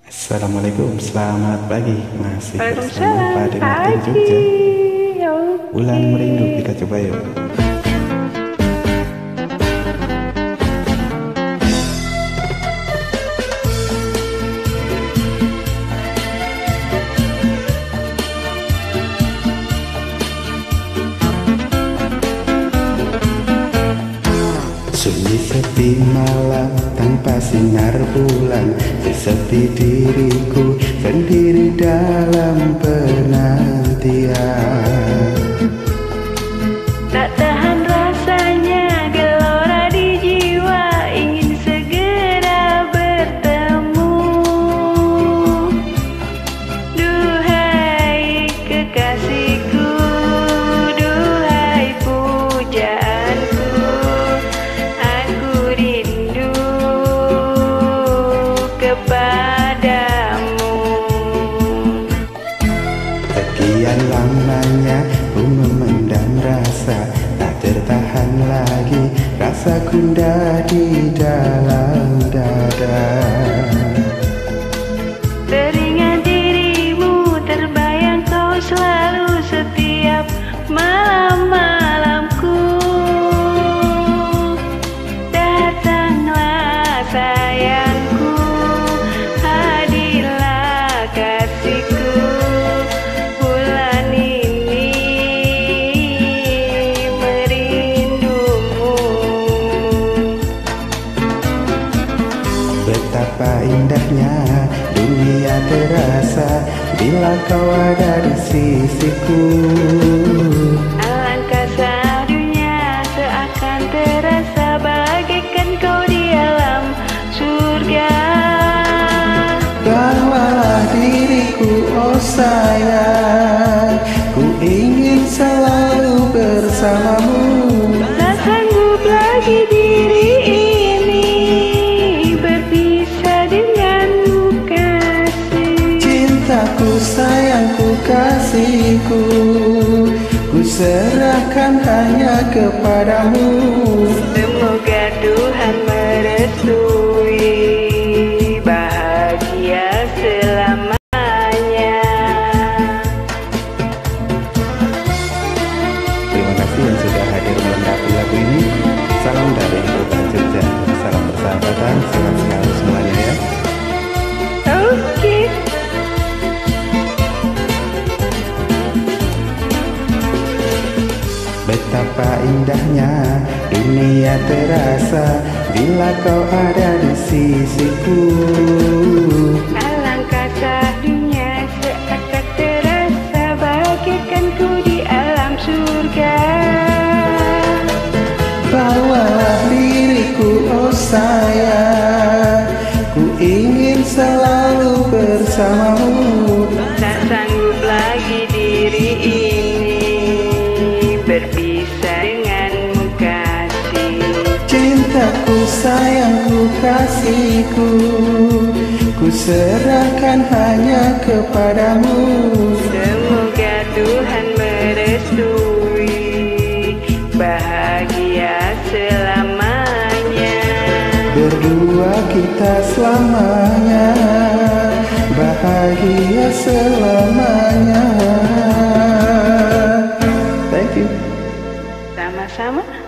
Assalamualaikum, selamat pagi. Masih bersama Waalaikumsalam Pak Martin pagi. Jogja. Oke. Bulan merindu, kita coba yuk. Sunyi sepi malam tanpa sinar bulan, sesepi diriku sendiri dalam penantian. Tak tahan rasanya gelora di jiwa, ingin segera bertemu. Duhai kekasihku, duhai pujaanku, aku rindu kepadamu. Sekian lamanya ku memendam rasa, tak tertahan lagi rasa gundah di dalam dada. Teringat dirimu, terbayang kau selalu setiap malam-malamku. Datanglah sayangku, hadirlah kasihku, bulan ini merindumu. Betapa indahnya dunia terasa bila kau ada di sisiku. Alangkah sahdunya seakan terasa bagaikan kau di alam surga. Bawalah diriku, oh sayang, ku ingin selalu bersamamu. Tak sanggup lagi diri ini berpisah denganmu kasih. Cintaku, sayangku, kasihku, ku serahkan hanya kepadamu. Semoga Tuhan merestui bahagia selamanya. Terima kasih yang sudah hadir melengkapi lagu ini. Salam dari Kota Jogja. Salam persahabatan, sehat selalu semuanya ya. Oke. Betapa indahnya dunia terasa bila kau ada di sisiku. Alangkah sahdunya seakan terasa bagaikan ku di alam surga. Bawalah diriku, oh sayang, ku ingin selalu bersamamu. Tak sanggup lagi diri ini berpisah denganmu kasih. Cintaku, sayangku, kasihku, ku serahkan hanya kepadamu. Semoga Tuhan merestui bahagia selamanya. Berdua kita selamanya, bahagia selamanya. Thank you. Sama-sama.